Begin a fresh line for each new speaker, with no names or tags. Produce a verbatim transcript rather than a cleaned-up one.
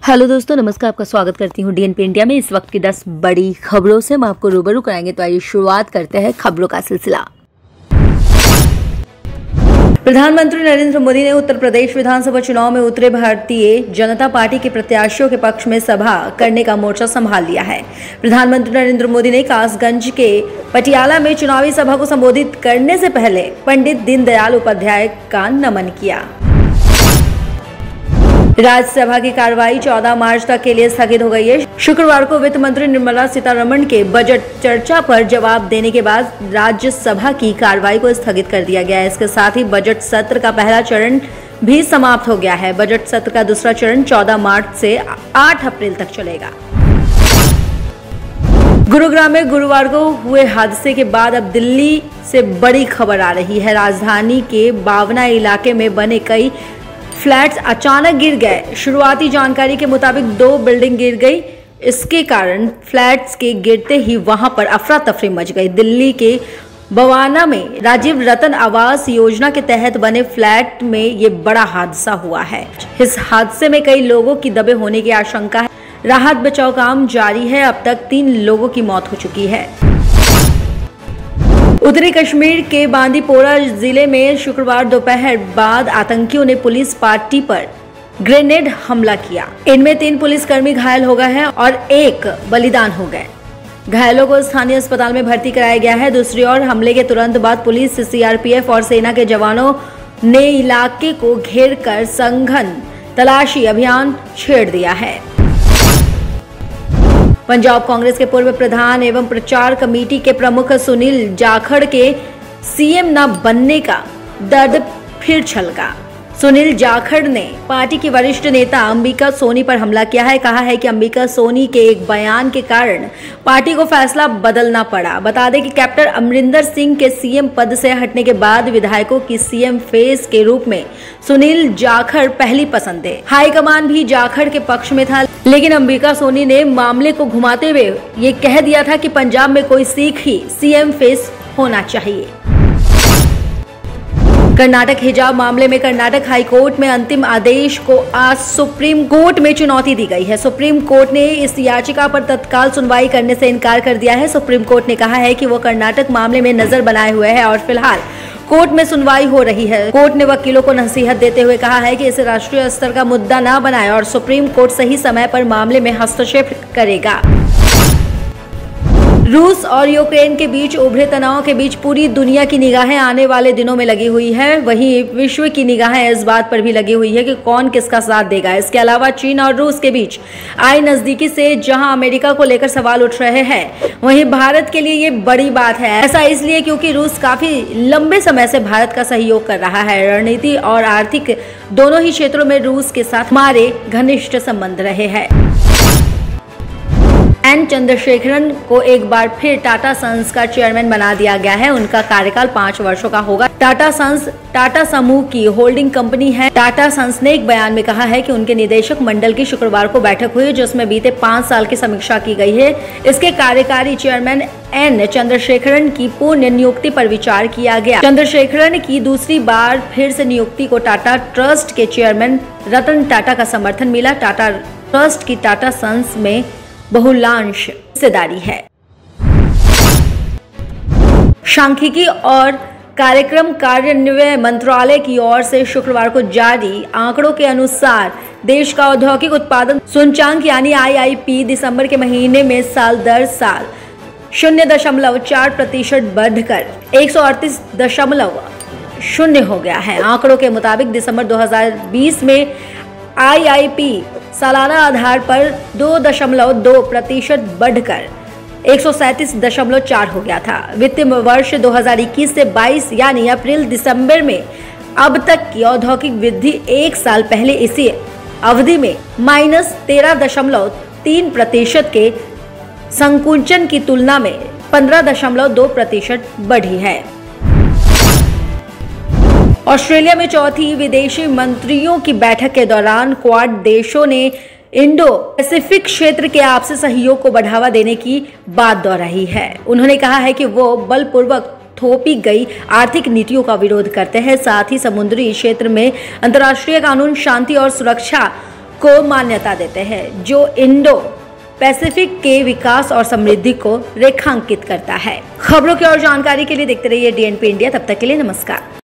Hello दोस्तों, नमस्कार। आपका स्वागत करती हूँ डीएनपी इंडिया में। इस वक्त की दस बड़ी खबरों से हम आपको रूबरू कराएंगे। तो आइए शुरुआत करते हैं खबरों का सिलसिला। प्रधानमंत्री नरेंद्र मोदी ने उत्तर प्रदेश विधानसभा चुनाव में उतरे भारतीय जनता पार्टी के प्रत्याशियों के पक्ष में सभा करने का मोर्चा संभाल लिया है। प्रधानमंत्री नरेंद्र मोदी ने कासगंज के पटियाला में चुनावी सभा को संबोधित करने से पहले पंडित दीनदयाल उपाध्याय का नमन किया। राज्यसभा की कार्रवाई चौदह मार्च तक के लिए स्थगित हो गई है। शुक्रवार को वित्त मंत्री निर्मला सीतारमण के बजट चर्चा पर जवाब देने के बाद राज्यसभा की कार्रवाई को स्थगित कर दिया गया है। इसके साथ ही बजट सत्र का पहला चरण भी समाप्त हो गया है। बजट सत्र का दूसरा चरण चौदह मार्च से आठ अप्रैल तक चलेगा। गुरुग्राम में गुरुवार को हुए हादसे के बाद अब दिल्ली से बड़ी खबर आ रही है। राजधानी के बावना इलाके में बने कई फ्लैट्स अचानक गिर गए। शुरुआती जानकारी के मुताबिक दो बिल्डिंग गिर गई। इसके कारण फ्लैट्स के गिरते ही वहां पर अफरा तफरी मच गई। दिल्ली के बवाना में राजीव रतन आवास योजना के तहत बने फ्लैट में ये बड़ा हादसा हुआ है। इस हादसे में कई लोगों की दबे होने की आशंका है। राहत बचाव काम जारी है। अब तक तीन लोगों की मौत हो चुकी है। उत्तरी कश्मीर के बांदीपोरा जिले में शुक्रवार दोपहर बाद आतंकियों ने पुलिस पार्टी पर ग्रेनेड हमला किया। इनमें तीन पुलिसकर्मी घायल हो गए हैं और एक बलिदान हो गए। घायलों को स्थानीय अस्पताल में भर्ती कराया गया है। दूसरी ओर हमले के तुरंत बाद पुलिस, सीआरपीएफ और सेना के जवानों ने इलाके को घेर कर सघन तलाशी अभियान छेड़ दिया है। पंजाब कांग्रेस के पूर्व प्रधान एवं प्रचार कमेटी के प्रमुख सुनील जाखड़ के सीएम न बनने का दर्द फिर छलका। सुनील जाखड़ ने पार्टी की वरिष्ठ नेता अंबिका सोनी पर हमला किया है। कहा है कि अंबिका सोनी के एक बयान के कारण पार्टी को फैसला बदलना पड़ा। बता दें कि कैप्टन अमरिंदर सिंह के सीएम पद से हटने के बाद विधायकों की सीएम फेस के रूप में सुनील जाखड़ पहली पसंद थे। हाईकमान भी जाखड़ के पक्ष में था, लेकिन अंबिका सोनी ने मामले को घुमाते हुए ये कह दिया था कि पंजाब में कोई सिख ही सीएम फेस होना चाहिए। कर्नाटक हिजाब मामले में कर्नाटक हाईकोर्ट में अंतिम आदेश को आज सुप्रीम कोर्ट में चुनौती दी गई है। सुप्रीम कोर्ट ने इस याचिका पर तत्काल सुनवाई करने से इनकार कर दिया है। सुप्रीम कोर्ट ने कहा है कि वो कर्नाटक मामले में नजर बनाए हुए है और फिलहाल कोर्ट में सुनवाई हो रही है। कोर्ट ने वकीलों को नसीहत देते हुए कहा है कि इसे राष्ट्रीय स्तर का मुद्दा न बनाए और सुप्रीम कोर्ट सही समय पर मामले में हस्तक्षेप करेगा। रूस और यूक्रेन के बीच उभरे तनाव के बीच पूरी दुनिया की निगाहें आने वाले दिनों में लगी हुई है। वहीं विश्व की निगाहें इस बात पर भी लगी हुई है कि कौन किसका साथ देगा। इसके अलावा चीन और रूस के बीच आई नजदीकी से जहां अमेरिका को लेकर सवाल उठ रहे हैं, वहीं भारत के लिए ये बड़ी बात है। ऐसा इसलिए क्योंकि रूस काफी लंबे समय से भारत का सहयोग कर रहा है। रणनीति और आर्थिक दोनों ही क्षेत्रों में रूस के साथ हमारे घनिष्ठ संबंध रहे हैं। एन चंद्रशेखरन को एक बार फिर टाटा सन्स का चेयरमैन बना दिया गया है। उनका कार्यकाल पांच वर्षों का होगा। टाटा सन्स टाटा समूह की होल्डिंग कंपनी है। टाटा सन्स ने एक बयान में कहा है कि उनके निदेशक मंडल की शुक्रवार को बैठक हुई, जिसमें बीते पांच साल की समीक्षा की गई है। इसके कार्यकारी चेयरमैन एन चंद्रशेखरन की पुनः नियुक्ति पर विचार किया गया। चंद्रशेखरन की दूसरी बार फिर से नियुक्ति को टाटा ट्रस्ट के चेयरमैन रतन टाटा का समर्थन मिला। टाटा ट्रस्ट की टाटा सन्स में बहुलांश हिस्सेदारी है। सांख्यिकी और कार्यक्रम कार्यान्वयन मंत्रालय की ओर से शुक्रवार को जारी आंकड़ों के अनुसार देश का औद्योगिक उत्पादन सूचकांक यानी आई आई पी दिसंबर के महीने में साल दर साल शून्य दशमलव चार प्रतिशत बढ़कर एक सौ अड़तीस दशमलव शून्य हो गया है। आंकड़ों के मुताबिक दिसंबर दो हजार बीस में आई आई पी सालाना आधार पर दो दशमलव दो प्रतिशत बढ़कर एक सौ सैंतीस दशमलव चार हो गया था। वित्तीय वर्ष दो हजार इक्कीस से बाईस यानी अप्रैल दिसंबर में अब तक की औद्योगिक वृद्धि एक साल पहले इसी अवधि में माइनस तेरह दशमलव तीन प्रतिशत के संकुचन की तुलना में पंद्रह दशमलव दो प्रतिशत बढ़ी है। ऑस्ट्रेलिया में चौथी विदेशी मंत्रियों की बैठक के दौरान क्वाड देशों ने इंडो पैसिफिक क्षेत्र के आपसी सहयोग को बढ़ावा देने की बात दोहराई है। उन्होंने कहा है कि वो बलपूर्वक थोपी गई आर्थिक नीतियों का विरोध करते हैं। साथ ही समुद्री क्षेत्र में अंतर्राष्ट्रीय कानून, शांति और सुरक्षा को मान्यता देते हैं, जो इंडो पैसिफिक के विकास और समृद्धि को रेखांकित करता है। खबरों की और जानकारी के लिए देखते रहिए डीएनपी इंडिया। तब तक के लिए नमस्कार।